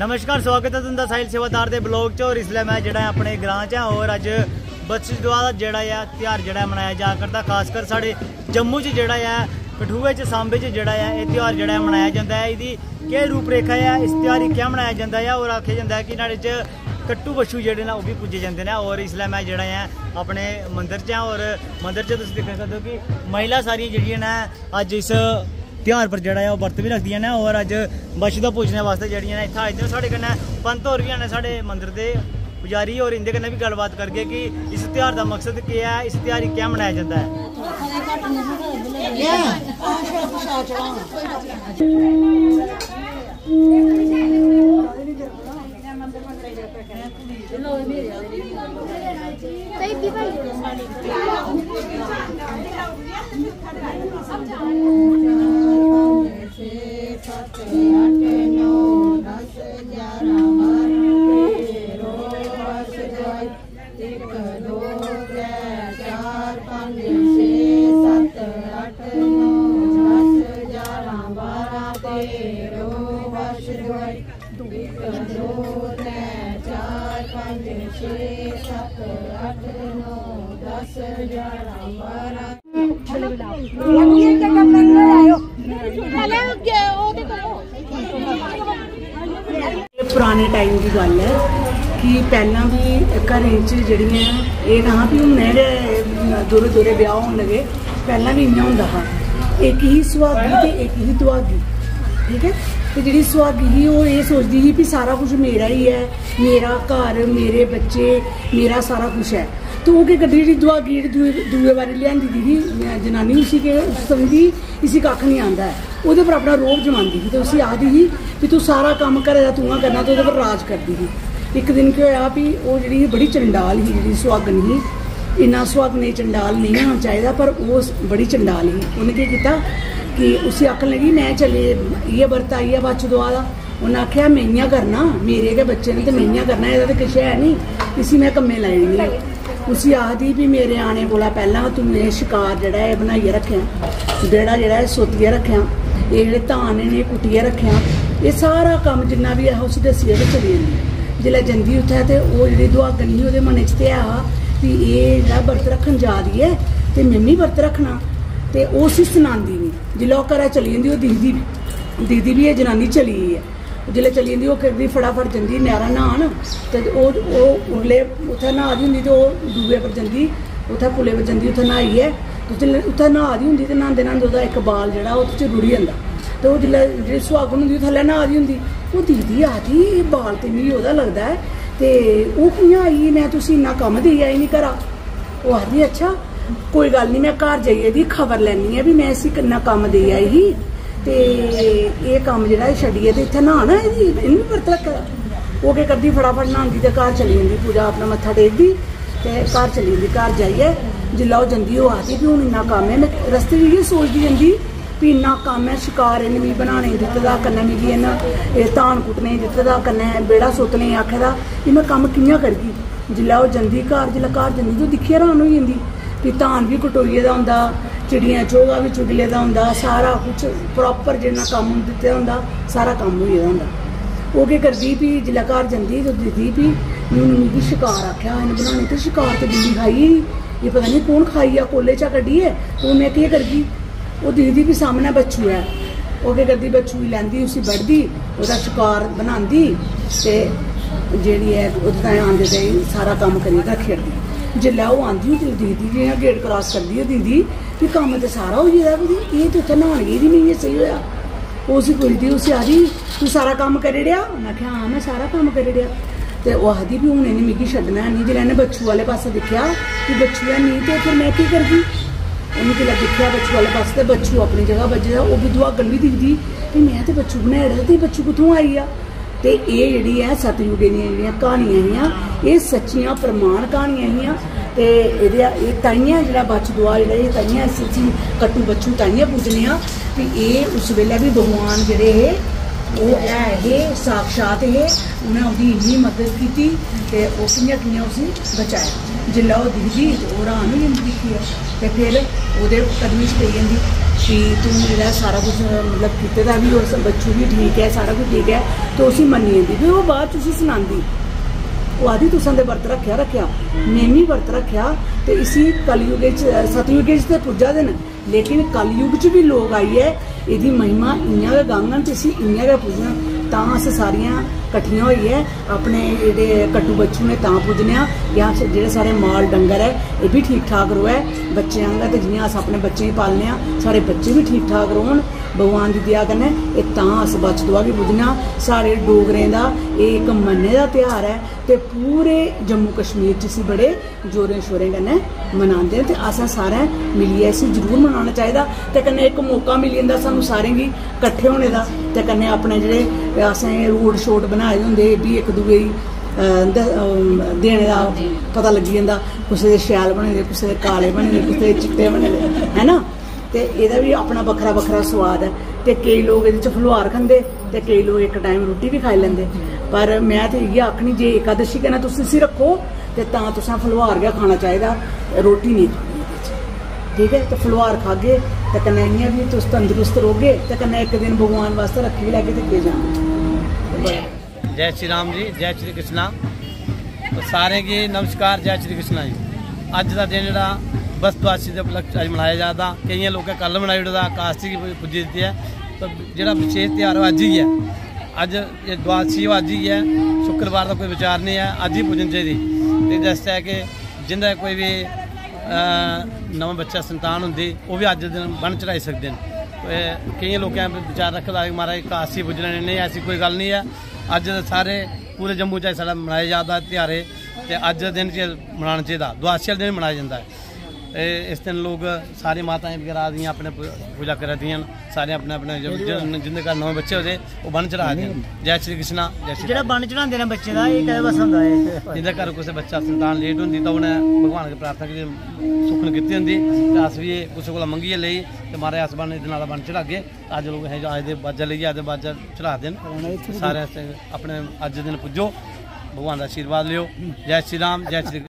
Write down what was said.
नमस्कार, स्वागत है तुंदा साहिल सेवादार दे ब्लॉग च। और इसलिए मैं जड़ा अपने ग्रां च और अज बच्छ दुआ दा जड़ा त्यौहार जड़ा मनाया जा करता। खासकर साढ़े जम्मू च जड़ा कठुए च सांबे च जड़ा ये त्यौहार जड़ा मनाया जाता है। इसकी केह् रूपरेखा है, इस त्यौहार गी क्या मनाया जाता है और आखेआ जाता है कि न्हाड़े च कट्टू बच्छू जेह्ड़े न ओह् बी पूजे जाते हैं। और इसलिए मैं जड़ा अपने मंदिर च और मंदिर च तुसीं दिक्ख सकदे हो कि महिला सारियां जेह्ड़ियां न अज इस त्यौहार पर जड़ा व्रत भी रखदियां ने और अज बच्छ दा पूजने वास्ते जड़ियां इत्थै आए दे। साढ़े कन्नै पंत होर भी हैन साढ़े मंदिर दे पुजारी, और इंदे कन्नै भी गल्लबात करगे कि इस त्यौहार दा मकसद केह् है, इस त्यौहार गी क्या मनाया जाता है। पुराने टाइम की गल है कि पहला भी घर जड़ियाँ ये ना भी हूँ दूरे दूरे ब्याह होने लगे। पहला भी इं होंदा हा, एक ही सुहागी ते एक ही दुहागी। ठीक है, तो जी सुहागी ही वो ये सोचती ही भी सारा कुछ मेरा ही है, मेरा घर, मेरे बच्चे, मेरा सारा कुछ है। तो वो क्या करती जी दुहागी दूए बारी लियांदी दी जनानी, उसी के समझदी इसी कक्ख नहीं आंदा है, वो पर अपना रोब जमाती थी। तो उसी आखदी ही भी तू सारा कम घरै दा तूं करना, तो पर राज करती थी। एक दिन क्या होया भी वो जी बड़ी चंडाल ही, जी सुहागन ही, इन्ना सुहागन चंडाल नहीं होना चाहिए पर वो बड़ी चंडाल ही। उन्हें क्या किया कि उसी आखन लगी मैं चले ये बरत आई है बच्छ दुआ का। उन्हें आख्या मैं इयां करना, मेरे के बच्चे ने तो मैं इयां करना, एह्दा तो किश है नहीं, इसी मैं कम्मे लाई नहीं। उसी आखदी भी मेरे आने कोला पहला तू मेरे शिकार जड़ा है बनाइए रखें, बेड़ा जड़ा है सोतिए रखें, ये जेह्ड़े धान ने कुट्टिए रखें, ये सारा कम जिन्ना भी है उसी दस्सिए ते चली जंदी। जिसलै जंदी उत्थै ते ओह् जेह्ड़ी दुहागन ही ओह्दे मनै च ते है हा भी एह् जेह्ड़ा बरत रक्खन जा दी है ते में बी बरत रक्खना। ते ओह् उसी सनांदी नहीं। जिसलै ओह् घरा चली जंदी ओह् दिखदी भी एह् जनानी चली गेई है। जिसलै चली जंदी ओह् करदी फटाफट जंदी नैह्रा न्हान, ते ओह् उरले उत्थै न्हा दी होंदी ते ओह् दूए पर जंदी, उत्थै पुलै पर जंदी, उत्थै न्हाइयै जिसलै उत्थै न्हा दी होंदी ते न्हांदे न्हांदे ओह्दा इक बाल जेह्ड़ा ओह्दे च रुढ़ी जंदा। ते ओह् जिसलै जेह्ड़ी सुहागन होंदी थल्लै न्हा दी होंदी, ओह् दिखदी आखदी एह् बाल ते मिगी ओह्दा लगदा है, ते ओह् कि'यां आई, मैं तुसी इन्ना कम्म देई आई नी घरा। ओह् आखदी अच्छा कोई गल नहीं, मैं घर जाइयै दी खबर लैनी है भी मैं इसी किन्ना कम्म देई आई ही, ते एह् कम्म जेह्ड़ा छड्डियै ते इत्थै न्हाना इन्नू बरत रक्खे दा। ओह् केह् करदी फटाफट न्हांदी ते घर चली जंदी, पूजा अपना मत्था टेकदी ते घर चली जंदी। घर जाइयै जिसलै ओह् जंदी ओह् आखदी कि हून इन्ना कम्म है, मैं रस्ते च इ'यै सोचदी जंदी भी इन्ना कम्म है, शिकार इन्नै मिगी बनाने गी दित्ते दा, कन्नै मिगी इन्नै धान कुट्टने गी दित्ते दा, कन्नै बेड़ा सोतने गी आखे दा, कि मैं कम्म कि'यां करगी। जिसलै ओह् जंदी घर, जिसलै घर जंदी तो दिक्खियै हैरान होई जंदी कि धान भी कटोइये दा होंदा, चिड़ियां चोगा भी चुगले दा होंदा, सारा कुछ प्रॉपर जिन्ना कम्म दित्ते दा होंदा सारा कम्म होई गेदा होंदा। ओह् केह् करदी भी जिसलै घर जंदी तो दिखदी भी मिगी शिकार आखेआ इन्नै बनाने, ते शिकार ते बिल्ली खाई, ये पता नहीं कौन खाई आ कोले चा कड्डियै, तो मैं केह् करगी। ओह् दिखदी भी सामनै बच्छू है, ओह् केह् करदी बच्छू गी लैंदी, उसी बड्ढदी, ओह्दा शिकार बनांदी ते जेह्ड़ी है ओह्दे ताईं आंदे ताईं सारा कम्म करियै रक्खी ओड़दी। जिसलै ओह् आंदी दिखदी जि'यां गेट क्रॉस करदी ओह् दिखदी भी कम्म ते सारा होई गेदा, एह् ते उत्थै न्हान गेदी नहीं, एह् स्हेई होएआ। ओह् उसी पुछदी, उसी आखदी तूं सारा कम्म करी ओड़ेआ। उन्नै आखेआ हां मैं सारा कम्म करी ओड़ेआ। ते ओह् आखदी भी हून इन्नै मिगी छड्डना है नहीं। जिसलै इन्नै बच्छू आह्ले पास्से दिक्खेआ कि बच्छू है नहीं ते फिर मैं केह् करगी। उन्हें जिसलै दिक्खेआ बच्छू आह्ले पास्से ते बच्छू अपनी जगह बज्झे दा, ओह् बी दुहागन बी दिखदी कि मैं ते बच्छू बनाई ओड़े दा ते बच्छू कुत्थूं आई गेआ। ते एह् जेह्ड़ी है सतयुगे दियां जेह्ड़ियां क्हानियां हियां, एह् सच्चियां प्रमाण क्हानियां हियां। ते एह् ताइयां जेह्ड़ा बच्छ दुआ जेह्ड़ा एह् ताइयां इसी कट्टू बच्छू ताइयां पूजने आं भी एह् उस वेल्लै भी भगवान जेह्ड़े हे ओह् है हे साक्षात हे, उ'नें ओह्दी इन्नी मदद कीती ते ओह् कि'यां कि'यां उसी बचाया। जिसलै ओह् दिखदी ते ओह् र्हान होई जंदी दिक्खियै, ते फिर ओह्दे कदमी च पेई जंदी। कि तू जेह्ड़ा सारा कुछ मतलब कीते दा भी उस बच्चू भी ठीक है, सारा कुछ ठीक है, तो उसी मन्नी जंदी। फिर ओह् बाद च उसी सनांदी, वो आदि तुसां दे वर्त रखेआ में भी वर्त रखेआ, तो इसी कलयुग सतयुग ते पुज्जा दे न, लेकिन कलयुग च भी लोग आइए एदी महिमा इ'यां गै गाङन ते इसी इ'यां गै पूजन। तां अस सारियां कट्ठियां होइए अपने जेह्ड़े कट्टू बच्चू ने तां पूजने आं, जां जेह्ड़े साढ़े माल डंगर है एह् भी ठीक ठाक रोऐ बच्चे आंगा, ते जि'यां अस अपने बच्चें गी पालने आं साढ़े बच्चे भी ठीक ठाक रौह्न भगवान दी दया कन्नै। एह् तां अस बच्छ-दुआ गी पूजने आं। साढ़े डोगरें दा एह् इक मन्ने दा त्यौहार है, ते पूरे जम्मू कश्मीर च इसी बड़े जोरें शोरें कन्नै मनांदे न, ते असें सारें मिलियै इसी जरूर मनाना चाहिदा। ते कन्नै इक मौका मिली जंदा सानूं सारें गी कट्ठे होने दा, ते कन्नै अपने जेह्ड़े असें रोड शोड बनाए दे होंदे एह् बी इक दूए गी देने दा पता लग्गी जंदा, कुसै दे शैल बने दे, कुसै दे काले बने दे, कुसै दे चिट्टे बने दे, है ना। ते एह्दा भी अपना बक्खरा बक्खरा स्वाद है। ते केईं लोग एह्दे च फलोहार खंदे, ते केईं लोग इक टाइम रुट्टी भी खाई लैंदे। पर मैं ते इ'यै आखनी, जे एकादशी कन्नै तुस इसी रक्खो ते तां तुसें फलोहार गै खाना चाहिदा, रोटी नहीं खानी एह्दे च, ठीक है। ते फलोहार खागे ते कन्नै इ'यां भी तुस तंदरुस्त रौह्गे, ते कन्नै इक दिन भगवान वास्ते रक्खी बी लैगे ते केह् जाना। जय श्री राम जी, जय श्री कृष्णा। तो सारे गी नमस्कार, जय श्री कृष्णा जी। अज का दिन जो बस द्वादशी के उपलक्ष्य अज मनाया जाता, कई लोग कल मनाई ओड़े कास्ती की पुज्जी दी है, तो जो विशेष त्यौहार अज ही है। अज ये द्वादशी अज ही है, शुक्रवार का कोई विचार नहीं है, अज ही पूजन चाहिए। तो जैसे है कि जिंदा कोई भी नवा बच्चा संतान होंगी वो भी अज दिन बन चढ़ाई सकते हैं। कई लोगों विचार रखा कि महाराज कास्ती पूजने नहीं, ऐसी कोई गल नहीं है। अज सारे पूरे जम्मू च साढ़ा मनाया जाता त्यौहार, तो अज दिन च मनाना चाहिए, द्वादशी वाले दिन मनाया जाता है। इस दिन लोग सारी माताएं वगैरह आदि अपने पूजा करा दियां, सारे अपने अपने जिंदे घर नवे बच्चे होते वो बन चढ़ा दें। जय श्री कृष्णा। जय श्री। जेह्ड़ा बन चढ़ांदे ने बच्चे दा एह् कदे बस होंदा है? जिंदे घर कुछ बच्चा संतान लेट होंदी तो उन्हें भगवान की प्रार्थना करियै सुखन कीती होंदी, ते अस भी कुसै कोला मंगियै लेई ते महाराज अस बन इस नाल बन चढ़ागे। अज लोग अज दे बाजा लेइयै अज बाजा चढ़ा देन, सारे अपने अज दिन पुज्जो, भगवान का आशीर्वाद लियो। जय श्री राम, जय श्री।